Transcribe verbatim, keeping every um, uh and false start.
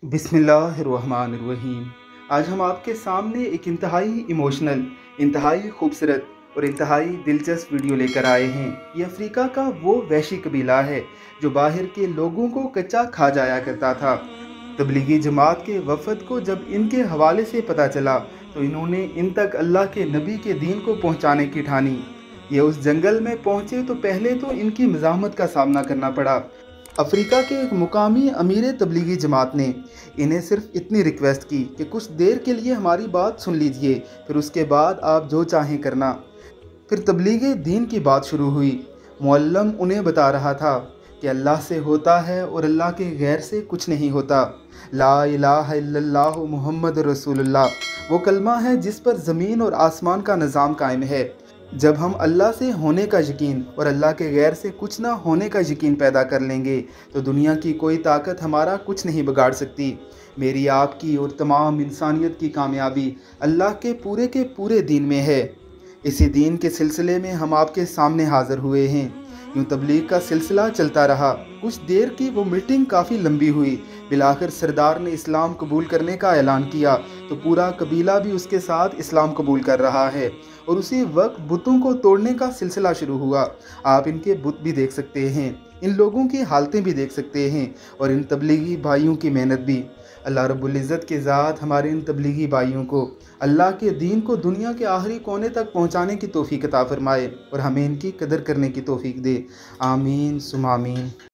बिस्मिल्लाहिर्रहमानिर्रहीम। आज हम आपके सामने एक इंतहाई इमोशनल, इंतहाई खूबसूरत और इंतहाई दिलचस्प वीडियो लेकर आए हैं। ये अफ्रीका का वो वहशी कबीला है जो बाहर के लोगों को कच्चा खा जाया करता था। तबलीगी जमात के वफद को जब इनके हवाले से पता चला तो इन्होंने इन तक अल्लाह के नबी के दीन को पहुंचाने की ठानी। ये उस जंगल में पहुंचे तो पहले तो इनकी मज़ाहमत का सामना करना पड़ा। अफ्रीका के एक मुकामी अमीर तबलीगी जमात ने इन्हें सिर्फ इतनी रिक्वेस्ट की कि कुछ देर के लिए हमारी बात सुन लीजिए, फिर उसके बाद आप जो चाहें करना। फिर तबलीगी दीन की बात शुरू हुई। मुअल्लम उन्हें बता रहा था कि अल्लाह से होता है और अल्लाह के गैर से कुछ नहीं होता। ला इलाहा इल्लल्लाह मुहम्मद रसूलुल्लाह वो कलमा है जिस पर ज़मीन और आसमान का निज़ाम कायम है। जब हम अल्लाह से होने का यकीन और अल्लाह के गैर से कुछ ना होने का यकीन पैदा कर लेंगे तो दुनिया की कोई ताकत हमारा कुछ नहीं बिगाड़ सकती। मेरी, आपकी और तमाम इंसानियत की कामयाबी अल्लाह के पूरे के पूरे दीन में है। इसी दीन के सिलसिले में हम आपके सामने हाज़िर हुए हैं। यूँ तबलीग का सिलसिला चलता रहा। कुछ देर की वो मीटिंग काफ़ी लंबी हुई। बिलाखिर सरदार ने इस्लाम कबूल करने का ऐलान किया तो पूरा कबीला भी उसके साथ इस्लाम कबूल कर रहा है और उसी वक्त बुतों को तोड़ने का सिलसिला शुरू हुआ। आप इनके बुत भी देख सकते हैं, इन लोगों की हालतें भी देख सकते हैं और इन तबलीगी भाइयों की मेहनत भी। अल्लाह रब्बुल इज़्ज़त के ज़ात हमारे इन तबलीगी भाइयों को अल्लाह के दीन को दुनिया के आखिरी कोने तक पहुँचाने की तौफीक अता फ़रमाए और हमें इनकी कदर करने की तौफीक दे। आमीन सुम आमीन।